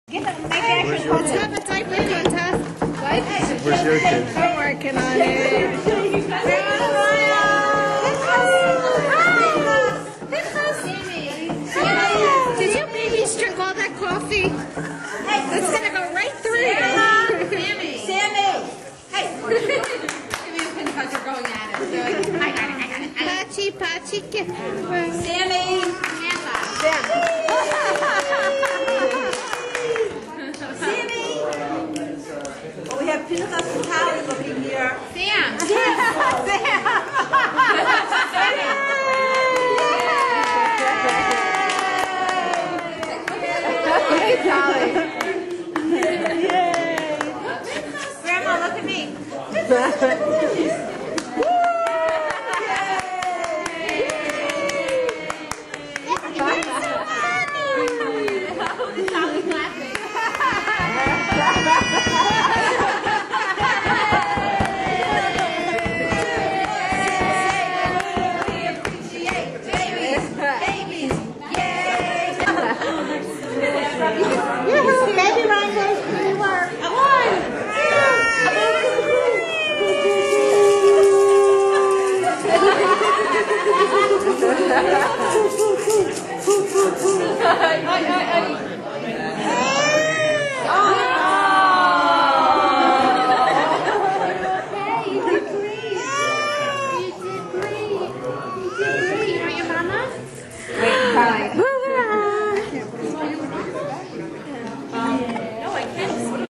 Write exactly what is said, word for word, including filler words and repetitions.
Get them, maybe I Where's should your Let's kid? have a diaper contest. What? Where's your kid? We're working on it. Did your babies drink all that coffee? Hey, it's gonna go right through. Sammy! Sammy! Hey! Sammy and Pinchas are going at it. They're like, I got it, I got it. Pachi, Pachi, get Sammy! Sammy! Oh, we have Pinchas and Callie looking here. Sam. Sam! Hey, Callie. Grandma, look at me.